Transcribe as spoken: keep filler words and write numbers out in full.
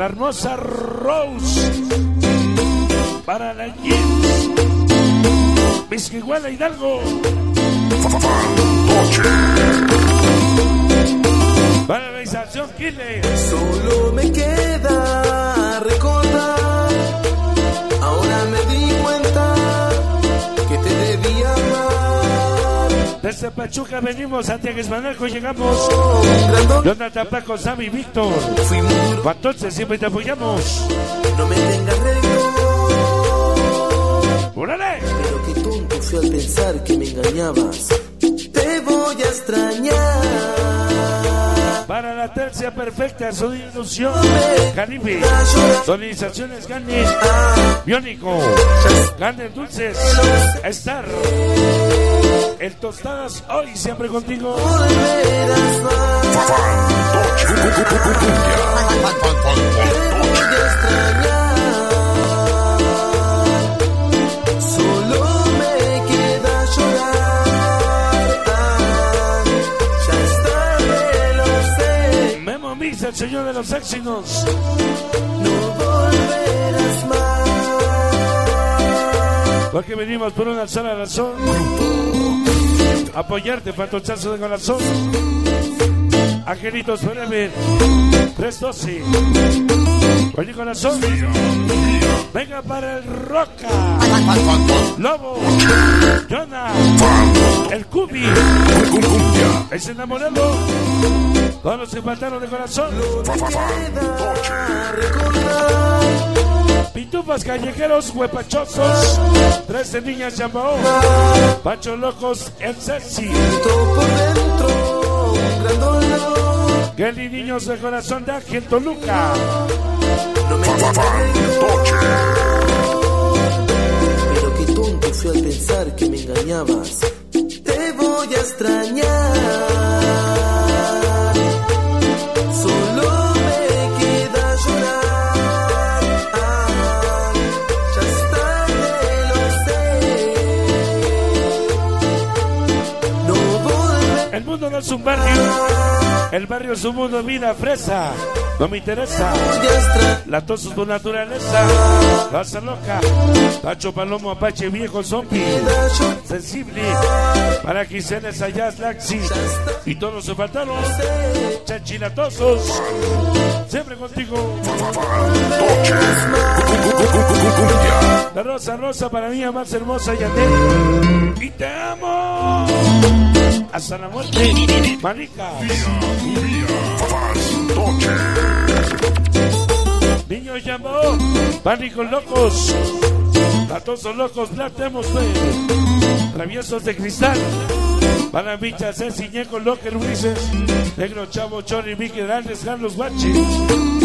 la hermosa Rose, para la Jeans, Misquiguala Hidalgo, para la estación Kile. Solo me queda recordar, ahora me di cuenta que te debía amar. Desde Pachuca venimos, Santiago Esmanalco llegamos. Jonathan, Paco, Sammy, Víctor. Entonces siempre te apoyamos. No me tengas rencor. ¡Órale! Pero qué tonto fui al pensar que me engañabas. Te voy a extrañar. Para la tercia perfecta, su ilusión. Caribe. Sonizaciones Gandhi. Biónico. Gandhi Dulces. Star. El Tostadas, hoy siempre contigo. Solo me queda llorar. Ya está, me lo sé. Memo Mix, el señor de los éxitos. No volverás más. Porque venimos por una sola razón. Apoyarte, fantochazo de corazón. Angelitos Forever trescientos doce. Oye corazón. Venga para el Roca, Lobo, Jonah, el Cubi, el enamorado. Todos los que faltaron de corazón. Pitufas callejeros, huepachosos. Trece niñas Chambao. Pacho locos, el sexy. Por dentro, un gran dolor. Kelly niños de corazón de Ángel Toluca. No me tengas rencor. Pero qué tonto fui al pensar que me engañabas. Te voy a extrañar. Solo me queda llorar. Ah, ya está, me lo sé. No volveré. El mundo no es un barrio. El barrio es un mundo, vida fresa. No me interesa. La tos es tu naturaleza. Raza loca. Tacho Palomo, Apache, viejo zombie. Sensible. Para Quisenes, allá Laxi. Y todos los que faltaron. Chachilatosos. Siempre contigo. La rosa, rosa para mí, más hermosa, Yandel. Y te amo. Hasta la muerte. Marica. Niños llamó, pánicos locos, latosos locos, platemos, traviesos de cristal, para bichas, Ceci, Ñeco, Locker, Luises, Negro, Chavo, Chorri, Vicky, Grandes, Carlos, Guachi.